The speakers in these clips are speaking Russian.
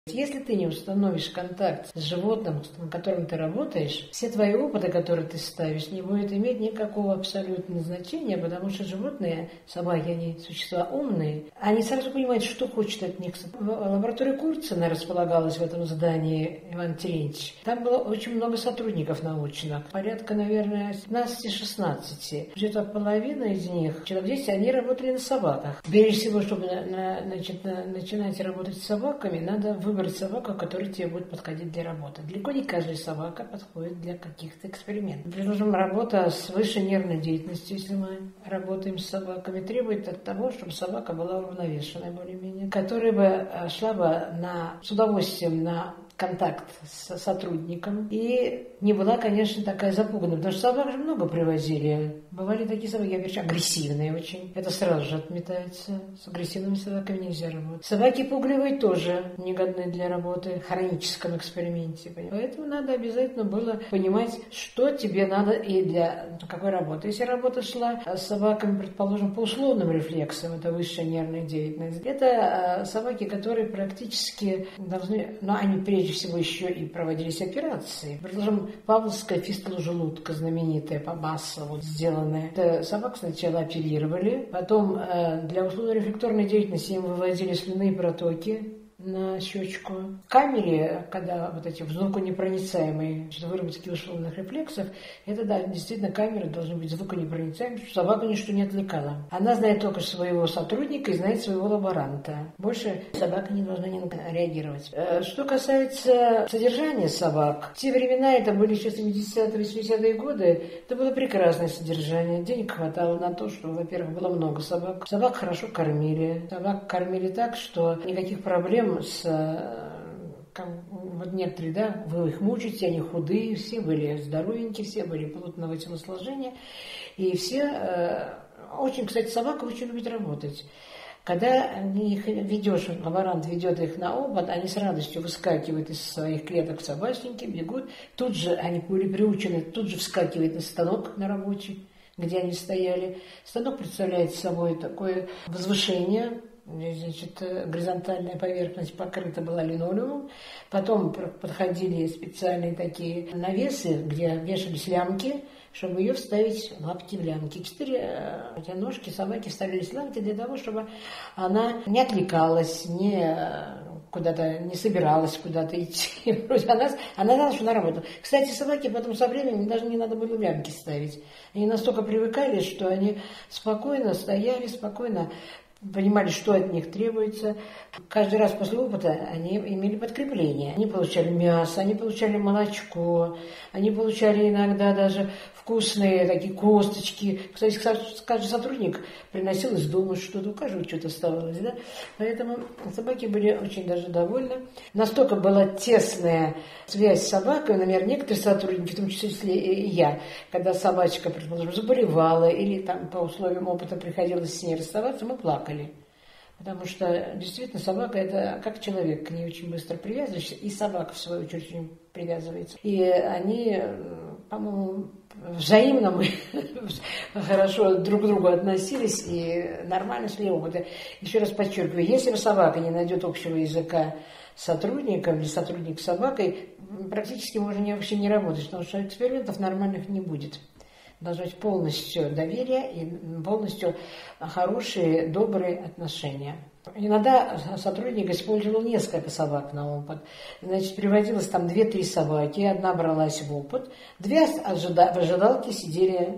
Если ты не установишь контакт с животным, на котором ты работаешь, все твои опыты, которые ты ставишь, не будет иметь никакого абсолютного значения, потому что животные, собаки, они существа умные, они сразу понимают, что хочет от них. Лаборатория Курцена располагалась в этом здании, Иван Терентьевич. Там было очень много сотрудников научных, порядка, наверное, 15-16. Где-то половина из них, человек 10, они работали на собаках. Прежде всего, чтобы начинать работать с собаками, надо выбрать собаку, которая тебе будет подходить для работы. Далеко не каждая собака подходит для каких-то экспериментов. Предположим, работа с высшей нервной деятельностью, если мы работаем с собаками, требует от того, чтобы собака была уравновешенная более-менее, которая бы шла бы с удовольствием на контакт с сотрудником и не была, конечно, такая запуганная, потому что собак же много привозили. Бывали такие собаки, опять же, агрессивные очень. Это сразу же отметается. С агрессивными собаками нельзя работать. Собаки пугливые тоже негодны для работы в хроническом эксперименте. Поэтому надо обязательно было понимать, что тебе надо и для какой работы. Если работа шла с собаками, предположим, по условным рефлексам, это высшая нервная деятельность, это собаки, которые практически должны, но они прежде всего еще и проводились операции. Предположим, Павловская фистула желудка, знаменитая по Бассову сделанная. Это собак сначала оперировали, потом для условно-рефлекторной деятельности им выводили слюнные протоки на щечку. В камере, когда вот эти звуконепроницаемые выработки условных рефлексов, это, да, действительно, камера должна быть звуконепроницаемой, чтобы собаку ничто не отвлекало. Она знает только своего сотрудника и знает своего лаборанта. Больше собака не должна ни на что реагировать. Что касается содержания собак, в те времена, это были еще 70-80-е годы, это было прекрасное содержание. Денег хватало на то, что, во-первых, было много собак. Собак хорошо кормили. Собак кормили так, что никаких проблем вот некоторые, да, вы их мучаете, они худые, все были здоровенькие, все были плотного телосложения, и все, очень, кстати, собака очень любит работать. Когда их ведешь, лаборант ведет их на опыт, они с радостью выскакивают из своих клеток собачники, бегут, тут же они были приучены, тут же вскакивают на станок на рабочий, где они стояли. Станок представляет собой такое возвышение. Значит, горизонтальная поверхность покрыта была линолеумом. Потом подходили специальные такие навесы, где вешались лямки, чтобы ее вставить, лапки в лямки. 4 ножки собаки вставились в лямки для того, чтобы она не отвлекалась, куда-то не собиралась куда-то идти. Она знала, что она работала. Кстати, собаки потом со временем даже не надо было лямки ставить. Они настолько привыкали, что они спокойно стояли, спокойно понимали, что от них требуется. Каждый раз после опыта они имели подкрепление. Они получали мясо, они получали молочко, они получали иногда даже вкусные такие косточки. Кстати, каждый сотрудник приносил из дома что-то, у каждого что-то оставалось, да? Поэтому собаки были очень даже довольны. Настолько была тесная связь с собакой, например, некоторые сотрудники, в том числе и я, когда собачка, предположим, заболевала или там по условиям опыта приходилось с ней расставаться, мы плакали. Потому что действительно собака это как человек, к ней очень быстро привязываешься, и собака в свою очередь очень привязывается. И они, по-моему, взаимно мы хорошо друг к другу относились и нормально шли опыты. Еще раз подчеркиваю, если собака не найдет общего языка с сотрудником или сотрудник с собакой, практически можно вообще не работать, потому что экспериментов нормальных не будет. Должно быть полностью доверие и полностью хорошие, добрые отношения. Иногда сотрудник использовал несколько собак на опыт. Значит, приводилось там 2-3 собаки, одна бралась в опыт, 2 в ожидалке сидели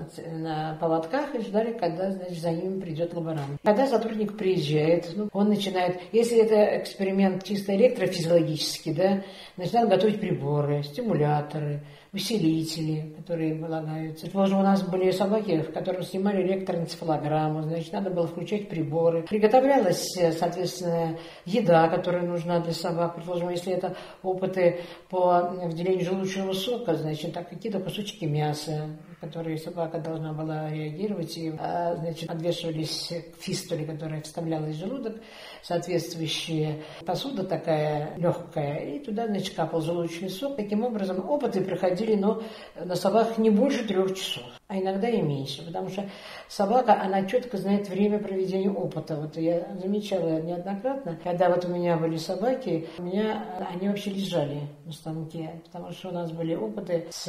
на поводках и ждали, когда, значит, за ними придет лаборант. Когда сотрудник приезжает, он начинает, если это эксперимент чисто электрофизиологический, да, начинает готовить приборы, стимуляторы, усилители, которые полагаются. Предположим, у нас были собаки, в которых снимали электроэнцефалограмму, значит, надо было включать приборы. Приготовлялась, соответственно, еда, которая нужна для собак. Предположим, если это опыты по выделению желудочного сока, значит, так какие-то кусочки мяса, которые собака должна была реагировать, и, значит, подвешивались к фистуле, которая вставлялась в желудок, соответствующая посуда такая легкая, и туда, значит, капал желудочный сок. Таким образом, опыты проходили, но на собаках не больше 3 часов. а иногда и меньше, потому что собака, она четко знает время проведения опыта. Вот я замечала неоднократно, когда вот у меня были собаки, они вообще лежали на станке, потому что у нас были опыты с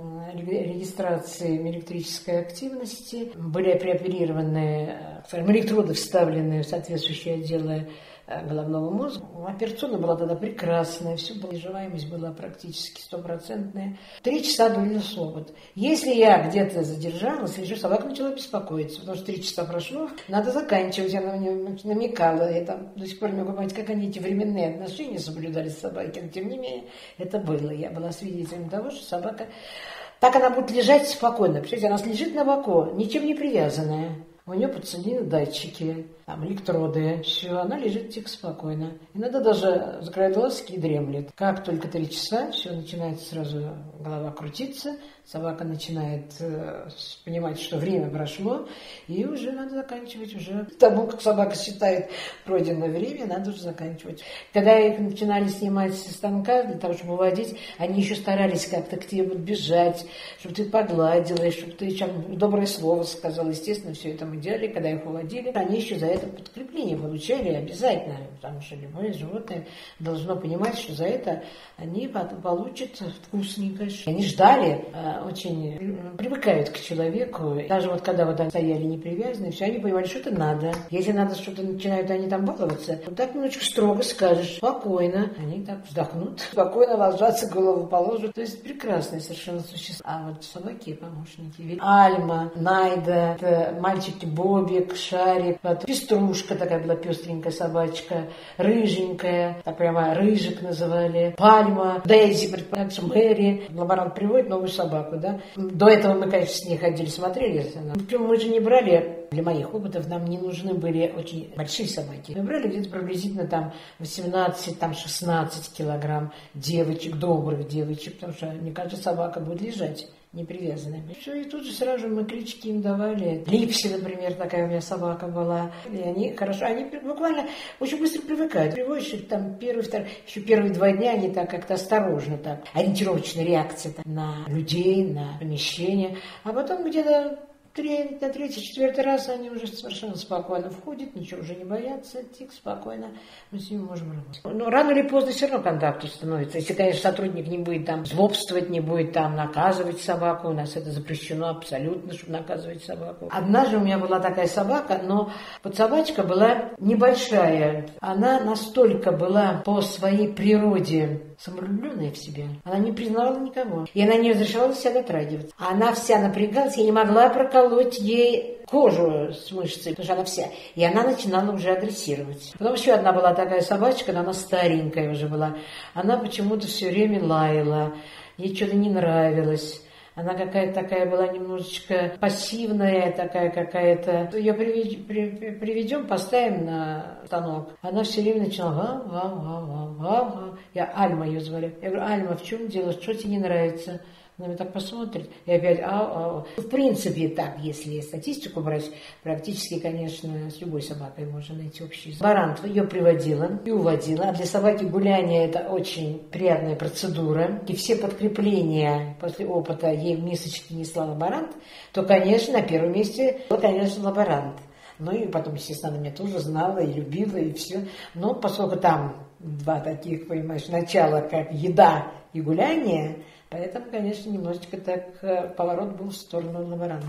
регистрацией электрической активности, были преоперированы, скажем, электроды вставлены в соответствующие отделы головного мозга. Операционная была тогда прекрасная, все было, выживаемость была практически стопроцентная. 3 часа длился опыт. Если я где-то задержалась, или собака начала беспокоиться, потому что 3 часа прошло, надо заканчивать. Я на нее намекала. Я там до сих пор не могу понять, как они эти временные отношения соблюдали с собакой. Но тем не менее, это было. Я была свидетелем того, что собака... Так она будет лежать спокойно. Представляете, она лежит на боку, ничем не привязанная. У нее подсоединены датчики, там электроды, все, она лежит тихо, спокойно. Иногда даже закрывает глазки и дремлет. Как только 3 часа, все, начинает сразу голова крутиться, собака начинает понимать, что время прошло, и уже надо заканчивать, уже тому, как собака считает пройденное время, надо уже заканчивать. Когда их начинали снимать со станка для того, чтобы уводить, они еще старались как-то к тебе бежать, чтобы ты погладила, чтобы ты доброе слово сказала. Естественно, все это мы делали, когда их уводили. Они еще за это подкрепление получали обязательно, потому что любое животное должно понимать, что за это они получат вкусненькое. Они ждали, очень привыкают к человеку. Даже вот когда вот они стояли непривязанные, все, они понимали, что это надо. Если надо что-то начинают они там баловаться, вот так немножечко строго скажешь, спокойно. Они так вздохнут, спокойно ложатся, голову положат. То есть прекрасные совершенно существа. А вот собаки помощники. Альма, Найда, мальчики Бобик, Шарик, вот, Пеструшка такая была пестренькая собачка, рыженькая, так прямо Рыжик называли, Пальма, Дейзи, предполагается, Мэри. Лаборант приводит новую собаку, да. До этого мы, конечно, с ней ходили, смотрели. Причем мы же не брали, для моих опытов нам не нужны были очень большие собаки. Мы брали где-то приблизительно там 18, там 16 килограмм девочек, добрых девочек, потому что не каждая собака будет лежать не привязанная. Все, и тут же сразу мы клички им давали. Липси, например, такая у меня собака была. И они хорошо, они буквально очень быстро привыкают. Приводишь их там первый, второй, еще первые 2 дня они так как-то осторожно, так, ориентировочная реакция так, на людей, на помещение. А потом где-то на 3-4 раз они уже совершенно спокойно входят, ничего уже не боятся, тихо, спокойно, мы с ними можем работать. Но рано или поздно все равно контакт установится. Если, конечно, сотрудник не будет там злобствовать, не будет там наказывать собаку, у нас это запрещено абсолютно, чтобы наказывать собаку. Однажды у меня была такая собака, но вот собачка была небольшая. Она настолько была по своей природе самовлюбленная в себе. Она не признавала никого. И она не разрешала себя дотрагиваться. Она вся напрягалась, я не могла проколоть ей кожу с мышцей, потому что она вся. И она начинала уже агрессировать. Потом еще одна была такая собачка, но она старенькая уже была. Она почему-то все время лаяла. Ей что-то не нравилось. Она какая-то такая была немножечко пассивная, такая какая-то. Ее приведем, поставим на станок. Она все время начинала ва-ва-ва-ва-ва. Я Альма ее звали. Я говорю, Альма, в чем дело? Что тебе не нравится? Она меня так посмотрит, и опять ау-ау. В принципе, так, если статистику брать, практически, конечно, с любой собакой можно найти общий язык. Лаборант ее приводила и уводила. А для собаки гуляние – это очень приятная процедура. И все подкрепления после опыта ей в мисочке несла лаборант, то, конечно, на первом месте был, конечно, лаборант. Ну и потом, естественно, она меня тоже знала и любила, и все. Но поскольку там 2 таких, понимаешь, начала, как еда и гуляние, поэтому, конечно, немножечко так поворот был в сторону лаборанта.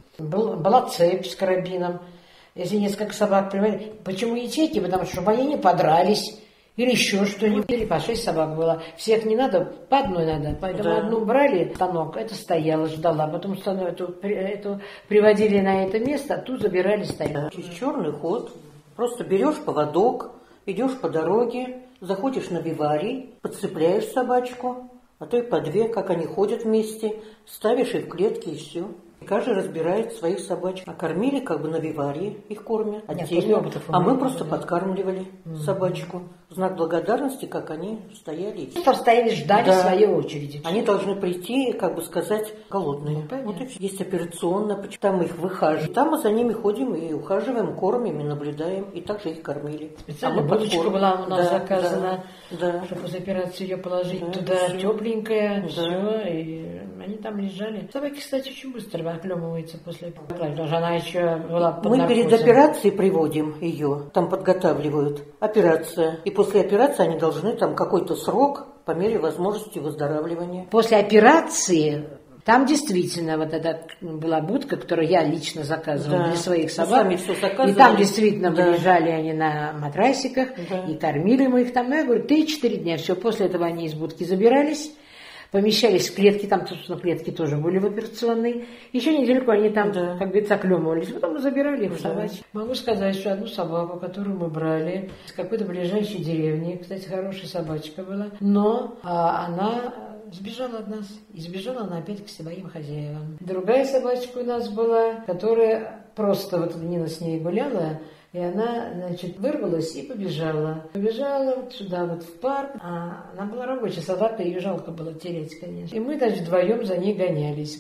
Была цепь с карабином. Если несколько собак приводили. Почему ячейки? Потому что, чтобы они не подрались. Или еще что-нибудь. Или по 6 собак было. Всех не надо, по одной надо. Поэтому одну брали, станок, это стояла, ждала. Потом эту приводили на это место, а ту забирали, стояла. Через черный ход. Просто берешь поводок, идешь по дороге, заходишь на виварий, подцепляешь собачку, а то и по 2, как они ходят вместе, ставишь их в клетки и все. Каждый разбирает своих собачек. А кормили как бы на виварии, их кормят отдельно. А мы просто подкармливали собачку. В знак благодарности, как они стояли. Просто стояли, ждали своей очереди. Они должны прийти, как бы сказать, голодные. Вот и все. Есть операционно, там их выхаживают. Там мы за ними ходим и ухаживаем, кормим и наблюдаем. И также их кормили. Специально булочка была у нас заказана, чтобы после операции ее положить туда тепленькая, все, и они там лежали. Собаки, кстати, очень быстро. оклемывается после операции. Даже она еще была под Мы наркозом. перед операцией приводим ее, там подготавливают. Операция. И после операции они должны там какой-то срок по мере возможности выздоравливания. После операции там действительно вот эта была будка, которую я лично заказывала для своих собак. Сами все заказывали. И там действительно лежали они на матрасиках, и кормили мы их там. Я говорю, 3-4 дня. Все, после этого они из будки забирались, помещались в клетки, там, собственно, клетки тоже были в операционной. Еще недельку они там, как говорится, оклемывались. Потом мы забирали их в собачьи. Могу сказать, что одну собаку, которую мы брали из какой-то ближайшей деревни, кстати, хорошая собачка была, но она сбежала от нас. И сбежала она опять к своим хозяевам. Другая собачка у нас была, которая просто, вот Нина с ней гуляла, и она, значит, вырвалась и побежала. Побежала вот сюда, вот в парк. А она была рабочая собака, ее жалко было терять, конечно. И мы, значит, вдвоем за ней гонялись.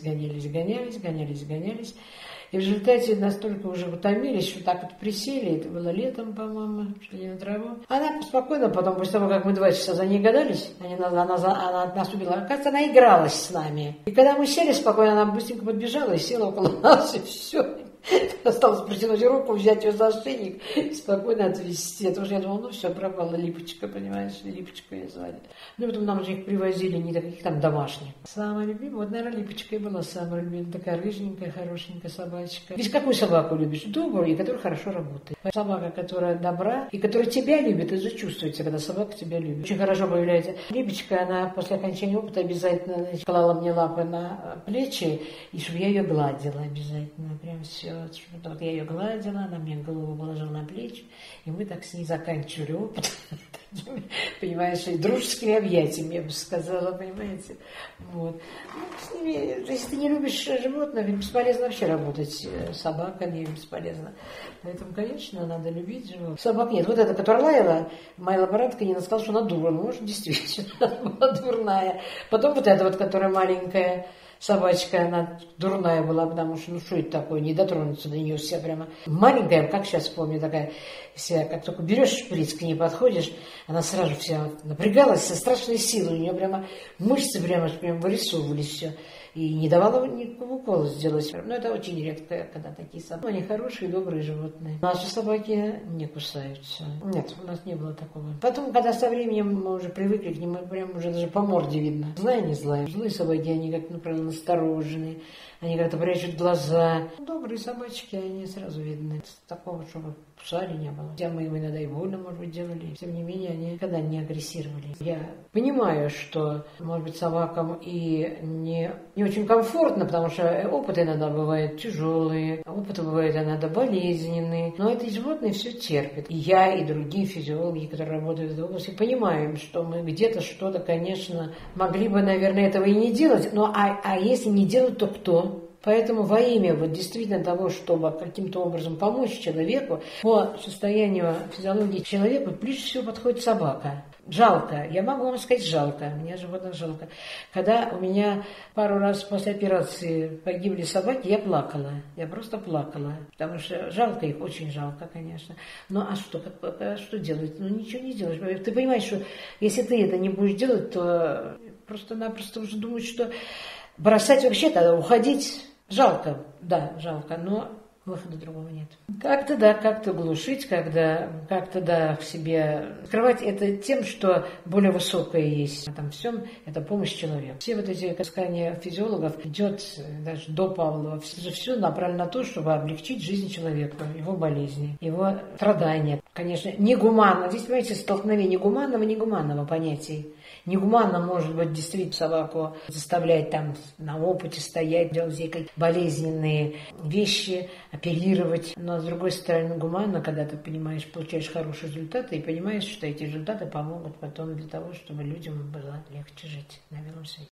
И в результате настолько уже утомились, что так вот присели, это было летом, по-моему, шли на траву. Она спокойно потом, после того, как мы 2 часа за ней гадались, она нас убила, оказывается, она игралась с нами. И когда мы сели спокойно, она быстренько подбежала и села около нас, и все. Осталось протянуть руку, взять ее за ошейник и спокойно отвезти. Потому что я думала, ну все, пропала Липочка, понимаешь, Липочку ее звали. Ну, потом нам же их привозили, не таких там домашних. Самая любимая, вот, наверное, Липочка и была самая любимая. Такая рыженькая, хорошенькая собачка. Ведь какую собаку любишь? Добрую, и которая хорошо работает. Собака, которая добра, и которая тебя любит, это же чувствуется, когда собака тебя любит. Очень хорошо появляется. Липочка, она после окончания опыта обязательно, значит, клала мне лапы на плечи, и чтобы я ее гладила обязательно. Прям все. Вот я ее гладила, она мне голову положила на плечи, и мы так с ней заканчивали опыт. Понимаешь, и дружескими объятиями, я бы сказала, понимаете. Вот. Ну, с ними, если ты не любишь животных, бесполезно вообще работать с собаками, бесполезно. Поэтому, конечно, надо любить животных. Собак нет. Вот эта, которая лаяла, моя лаборантка не сказала, что она дура. Ну, может, действительно, она была дурная. Потом вот эта вот, которая маленькая, собачка, она дурная была, потому что, ну что это такое, не дотронуться до нее, вся прямо маленькая, как сейчас помню, такая вся, как только берешь шприц, к ней подходишь, она сразу вся напрягалась со страшной силой, у нее прямо мышцы прямо вырисовывались все. И не давала никакого укола сделать. Но это очень редко, когда такие собаки. Они хорошие, добрые животные. Наши собаки не кусаются. Нет, у нас не было такого. Потом, когда со временем мы уже привыкли к ним, мы прям уже даже по морде видно. Злая, не злая. Злые собаки, они как, например, настороженные. Они как-то прячут глаза. Добрые собачки, они сразу видны. Такого, чтобы кусали, не было. Хотя мы им иногда и больно, может быть, делали. Тем не менее, они никогда не агрессировали. Я понимаю, что, может быть, собакам и не очень комфортно, потому что опыты иногда бывают тяжелые, опыты бывают иногда болезненные. Но эти животные все терпят. И я, и другие физиологи, которые работают в этой области, понимаем, что мы где-то что-то, конечно, могли бы, наверное, этого и не делать. Но а если не делать, то кто? Поэтому во имя вот действительно того, чтобы каким-то образом помочь человеку, по состоянию физиологии человека ближе всего подходит собака. Жалко, я могу вам сказать, жалко, мне животных жалко. Когда у меня пару раз после операции погибли собаки, я плакала, я просто плакала, потому что жалко их, очень жалко, конечно. Ну а что делать? Ну ничего не сделаешь. Ты понимаешь, что если ты это не будешь делать, то просто-напросто уже думаешь, что бросать вообще тогда, уходить. Жалко, да, жалко, но выхода другого нет. Как-то, да, как-то глушить, как-то, да, в себе скрывать это тем, что более высокое есть. Там всем это помощь человеку. Все вот эти искания физиологов идет даже до Павлова. Все направлено на то, чтобы облегчить жизнь человека, его болезни, его страдания. Конечно, негуманно. Здесь, понимаете, столкновение гуманного и негуманного понятий. Негуманно, может быть, действительно собаку заставлять там на опыте стоять, делать ей какие-то болезненные вещи, оперировать. Но, с другой стороны, гуманно, когда ты понимаешь, получаешь хорошие результаты и понимаешь, что эти результаты помогут потом для того, чтобы людям было легче жить на белом свете.